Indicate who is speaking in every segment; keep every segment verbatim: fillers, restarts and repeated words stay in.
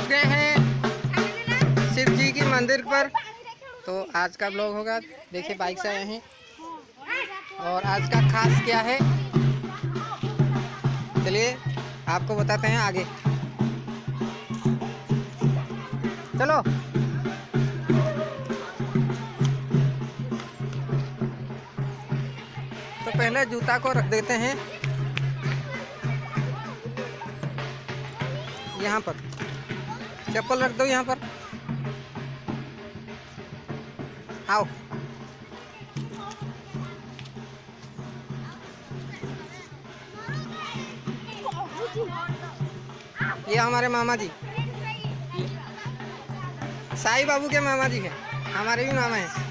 Speaker 1: पहुंच गए हैं शिव जी की मंदिर पर। तो आज का ब्लॉग होगा, देखिए बाइक से आए हैं और आज का खास क्या है चलिए आपको बताते हैं आगे। चलो तो पहले जूता को रख देते हैं यहाँ पर, चप्पल रख दो यहाँ पर। आओ ये हमारे मामा जी, साईं बाबू के मामा जी हैं, हमारे भी मामा हैं।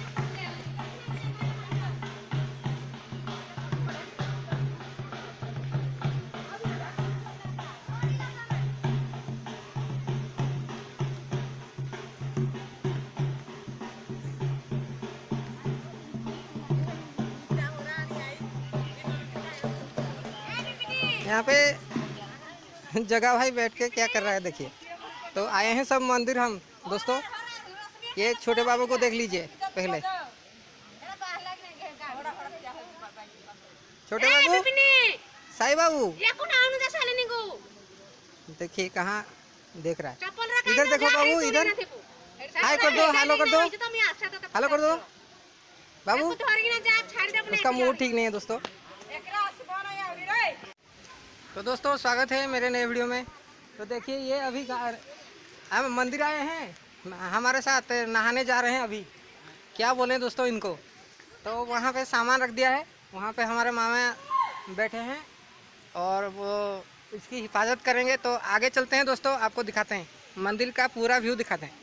Speaker 1: यहाँ पे जगह भाई बैठ के क्या कर रहा है देखिए। तो आए हैं सब मंदिर हम दोस्तों। ये छोटे बाबू को देख लीजिए पहले, छोटे बाबू, साईं बाबू देखिए कहाँ देख रहा है। इधर देखो बाबू, इधर हाय कर दो, हेलो कर दो, हेलो कर दो बाबू। उसका मूड ठीक नहीं है दोस्तों। तो दोस्तों स्वागत है मेरे नए वीडियो में। तो देखिए ये अभी हम मंदिर आए हैं, हमारे साथ नहाने जा रहे हैं अभी। क्या बोलें दोस्तों इनको। तो वहाँ पे सामान रख दिया है, वहाँ पे हमारे मामा बैठे हैं और वो इसकी हिफाजत करेंगे। तो आगे चलते हैं दोस्तों, आपको दिखाते हैं मंदिर का पूरा व्यू दिखाते हैं।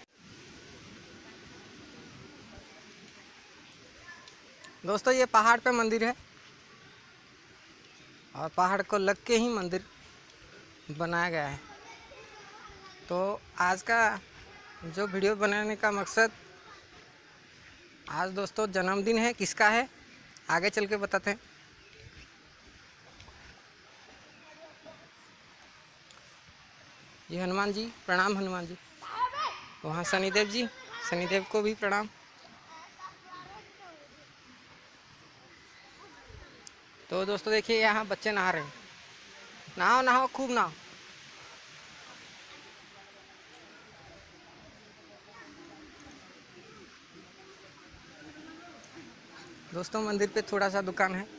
Speaker 1: दोस्तों ये पहाड़ पे मंदिर है और पहाड़ को लग के ही मंदिर बनाया गया है। तो आज का जो वीडियो बनाने का मकसद, आज दोस्तों जन्मदिन है, किसका है आगे चल के बताते हैं। ये हनुमान जी, प्रणाम हनुमान जी। वहाँ शनिदेव जी, शनिदेव को भी प्रणाम। तो दोस्तों देखिए यहाँ बच्चे नहा रहे हैं। नहाओ नहाओ खूब नहाओ। दोस्तों मंदिर पे थोड़ा सा दुकान है।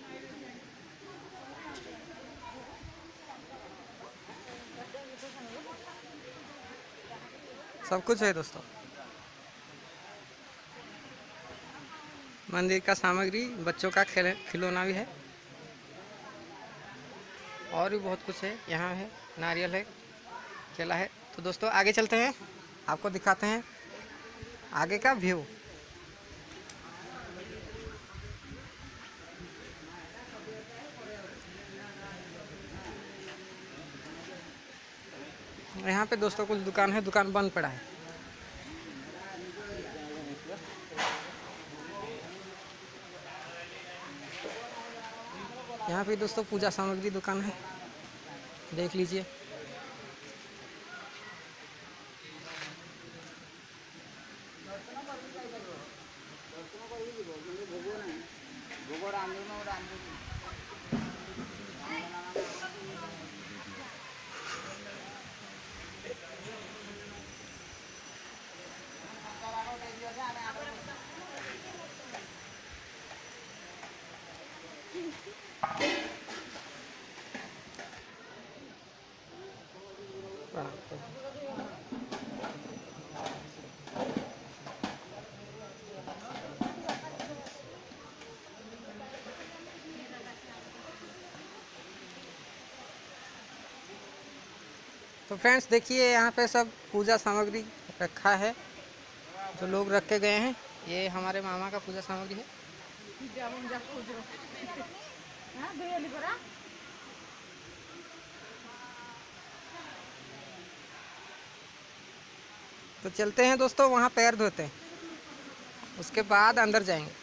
Speaker 1: सब कुछ है दोस्तों, मंदिर का सामग्री, बच्चों का खेल खिलौना भी है और भी बहुत कुछ है। यहाँ है नारियल है, केला है। तो दोस्तों आगे चलते हैं, आपको दिखाते हैं आगे का व्यू। यहाँ पे दोस्तों कुछ दुकान है, दुकान बंद पड़ा है। यहाँ पे दोस्तों पूजा सामग्री दुकान है, देख लीजिए। तो फ्रेंड्स देखिए यहाँ पे सब पूजा सामग्री रखा है, जो लोग रख के गए हैं। ये हमारे मामा का पूजा सामग्री है। तो चलते हैं दोस्तों, वहाँ पैर धोते हैं, उसके बाद अंदर जाएंगे।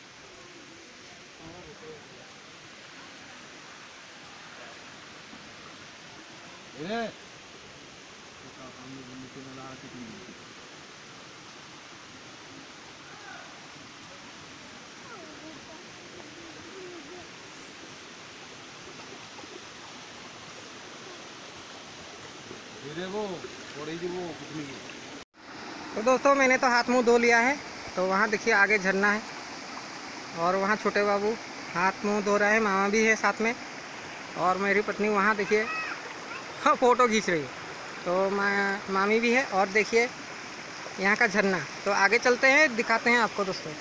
Speaker 1: तो दोस्तों मैंने तो हाथ मुंह धो लिया है। तो वहाँ देखिए आगे झरना है और वहाँ छोटे बाबू हाथ मुंह धो रहे हैं, मामा भी है साथ में और मेरी पत्नी वहाँ देखिए हाँ फ़ोटो खींच रही है। तो मैं मामी भी है और देखिए यहाँ का झरना। तो आगे चलते हैं, दिखाते हैं आपको दोस्तों।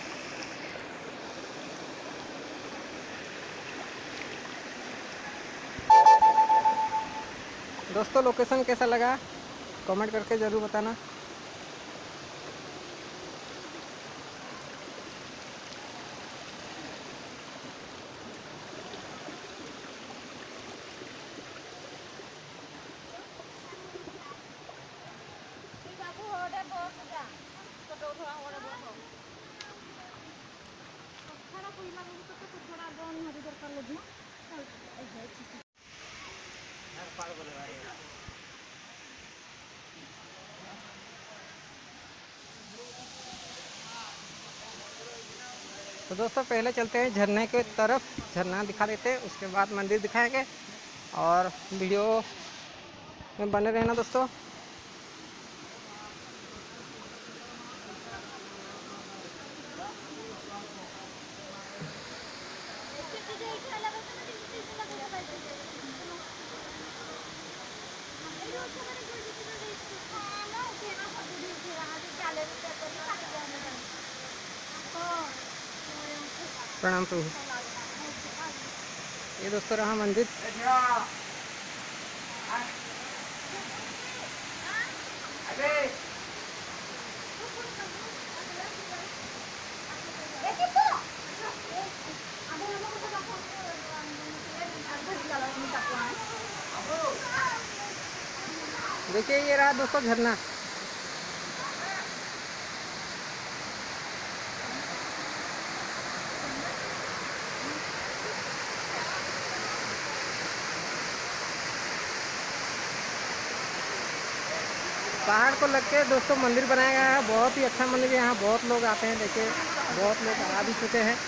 Speaker 1: दोस्तों लोकेशन कैसा लगा कमेंट करके ज़रूर बताना। तो दोस्तों पहले चलते हैं झरने के तरफ, झरना दिखा देते हैं, उसके बाद मंदिर दिखाएंगे और वीडियो में बने रहना दोस्तों। प्रणाम प्रभु। ये दोस्तों रहा मंदिर। देखिए ये रहा दोस्तों झरना। पहाड़ को लग के दोस्तों मंदिर बनाया गया है, बहुत ही अच्छा मंदिर है। यहाँ बहुत लोग आते हैं, देखिए बहुत लोग आ भी चुके हैं।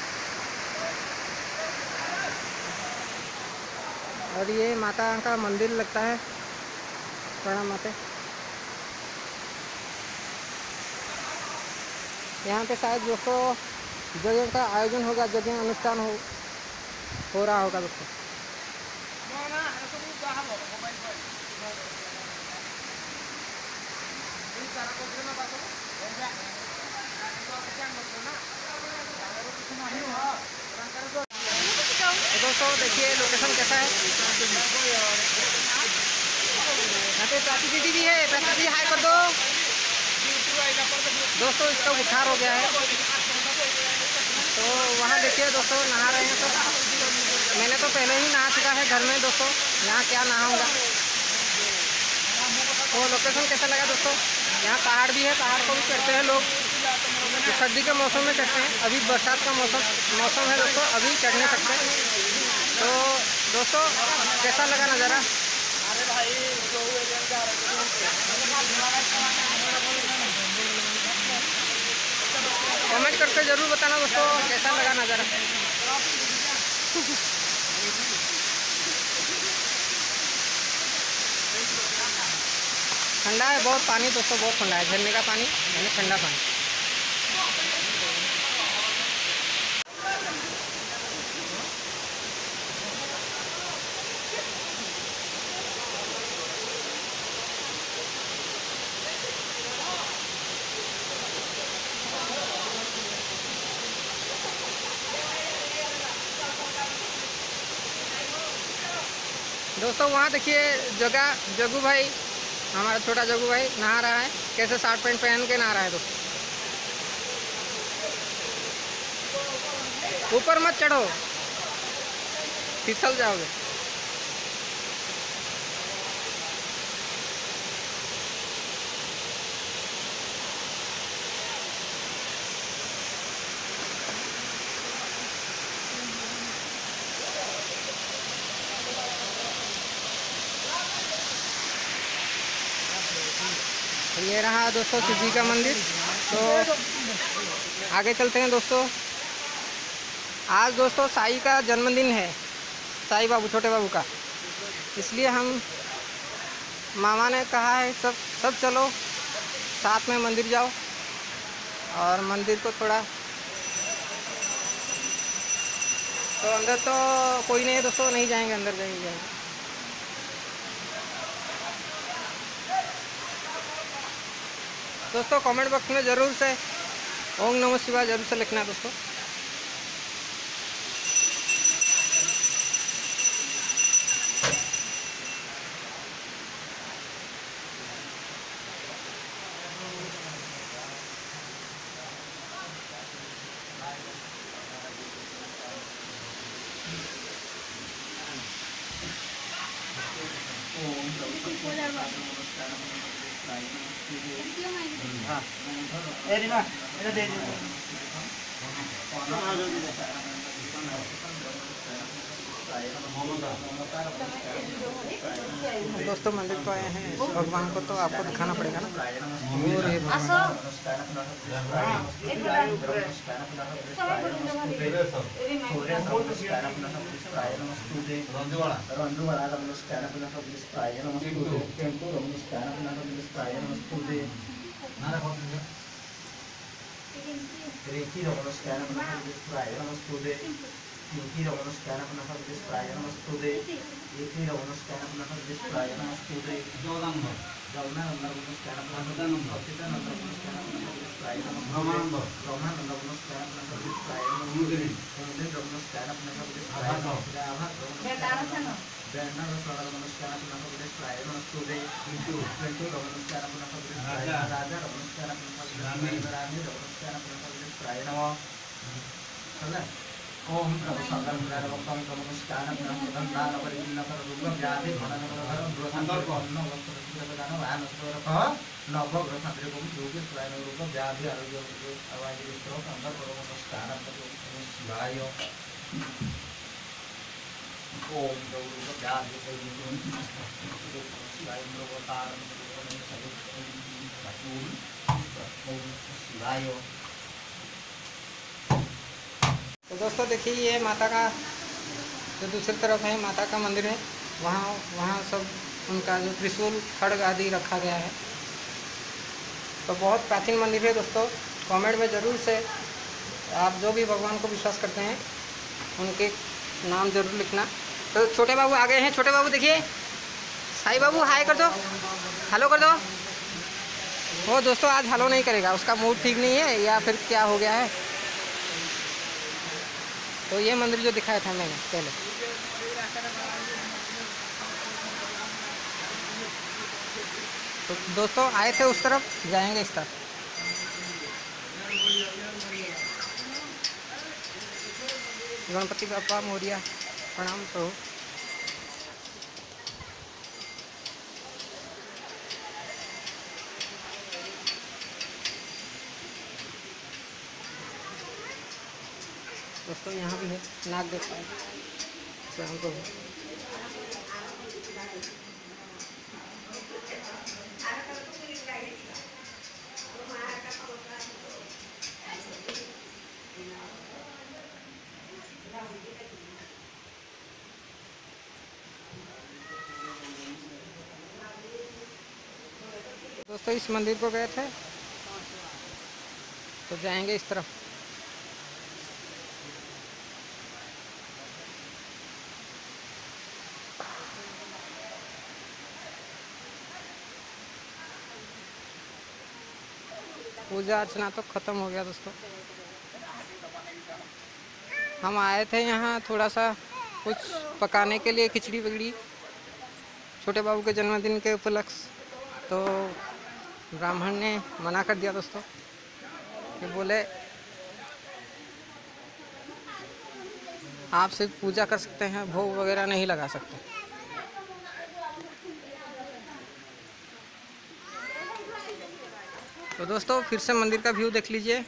Speaker 1: और ये माता का मंदिर लगता है। प्रणाम माते। यहाँ पे शायद दोस्तों जगह का आयोजन होगा, जगह अनुष्ठान हो हो रहा होगा दोस्तों। तो दोस्तों देखिए लोकेशन कैसा है। यहाँ पे प्राची दीदी भी है, प्राची दीदी हाय कर दो। दोस्तों इसका बुखार हो गया है, तो वहाँ देखिए दोस्तों नहा रहे हैं। तो मैंने तो पहले ही नहा चुका है घर में दोस्तों, यहाँ क्या नहाऊंगा। तो लोकेशन कैसा लगा दोस्तों। यहाँ पहाड़ भी है, पहाड़ को भी चढ़ते हैं लोग। तो सर्दी के मौसम में चढ़ते हैं, अभी बरसात का मौसम मौसम है दोस्तों, अभी चढ़ नहीं सकते। तो दोस्तों कैसा लगा नज़ारा। कमेंट करके ज़रूर बताना दोस्तों कैसा लगा नज़ारा। ठंडा है बहुत पानी दोस्तों, बहुत ठंडा है। झरने का पानी यानी ठंडा पानी। दोस्तों वहाँ देखिए जगह जगू भाई, हमारा छोटा जगू भाई नहा रहा है। कैसे शर्ट पैंट पहन के नहा रहा है दोस्तों। ऊपर मत चढ़ो, फिसल जाओगे। ये रहा दोस्तों शिव जी का मंदिर। तो आगे चलते हैं दोस्तों। आज दोस्तों साई का जन्मदिन है, साई बाबू, छोटे बाबू का, इसलिए हम मामा ने कहा है सब सब चलो साथ में मंदिर जाओ और मंदिर को थोड़ा, तो अंदर तो कोई नहीं है दोस्तों, नहीं जाएंगे अंदर, जाएंगे जाएंगे दोस्तों। कमेंट बॉक्स में ज़रूर से ओम नमः शिवाय जरूर से लिखना दोस्तों। दोस्तों मंदिर को आए हैं भगवान को, तो आपको दिखाना पड़ेगा ना। और ये भगवान
Speaker 2: Reiki Ramanascara Namaskara Namastude. Yuki Ramanascara Namaskara Namastude. Yuki Ramanascara Namaskara Namastude. Jodanga. Jalna Namaskara Namaskara Namaskara Namaskara Ramananda. Ramananda Namaskara Namaskara Mudri. Mudri Namaskara Namaskara Namaskara. Dana Namaskara Namaskara Namaskara Namastude. Pintu Pintu Namaskara Namaskara Raja Namaskara Namaskara Rani Namaskara Namaskara Namaskara Om Prabhu Sankar Mudara Bhaktam Namaskara Namaskara Namaskara Namaskara Rupam Jadi Bharan Namaskara Namaskara Korno Namaskara Dana Vahan Namaskara Namaskara Namaskara Yogi Prayana Rupam Jadi Arugya Avadi Vistro Sankar Namaskara Namaskara Om Prabhu Jadi Namaskara
Speaker 1: तो दोस्तों देखिए ये माता का जो दूसरी तरफ है माता का मंदिर है, वहाँ वहाँ सब उनका जो त्रिशूल खड्ग आदि रखा गया है। तो बहुत प्राचीन मंदिर है दोस्तों। कमेंट में ज़रूर से आप जो भी भगवान को विश्वास करते हैं उनके नाम ज़रूर लिखना। तो छोटे बाबू आ गए हैं। छोटे बाबू देखिए, साई बाबू हाय कर दो, हेलो कर दो। वो दोस्तों आज हेलो नहीं करेगा, उसका मूड ठीक नहीं है या फिर क्या हो गया है। तो ये मंदिर जो दिखाया था मैंने पहले, तो दोस्तों आए थे उस तरफ, जाएंगे इस तरफ। गणपति बापा मोरिया, प्रणाम प्रभु। दोस्तों यहाँ भी है नाग देवता है, प्रणाम प्रभु। दोस्तों इस मंदिर को गए थे, तो जाएंगे इस तरफ। पूजा अर्चना तो ख़त्म हो गया दोस्तों। हम आए थे यहाँ थोड़ा सा कुछ पकाने के लिए, खिचड़ी वगड़ी छोटे बाबू के जन्मदिन के उपलक्ष्य, तो ब्राह्मण ने मना कर दिया दोस्तों, कि बोले आप सिर्फ पूजा कर सकते हैं, भोग वगैरह नहीं लगा सकते। तो दोस्तों फिर से मंदिर का व्यू देख लीजिए।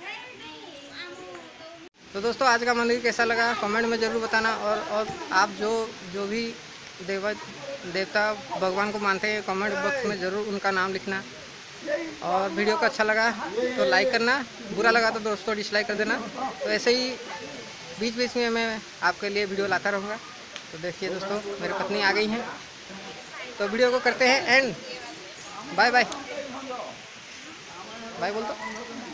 Speaker 1: तो दोस्तों आज का मंदिर कैसा लगा कमेंट में ज़रूर बताना। और और आप जो जो भी देवा देवता भगवान को मानते हैं कमेंट बॉक्स में ज़रूर उनका नाम लिखना। और वीडियो को अच्छा लगा तो लाइक करना, बुरा लगा तो दोस्तों डिसलाइक कर देना। तो ऐसे ही बीच बीच में मैं आपके लिए वीडियो लाता रहूँगा। तो देखिए दोस्तों, मेरी पत्नी आ गई हैं, तो वीडियो को करते हैं एंड। बाय बाय बाय बोल दो।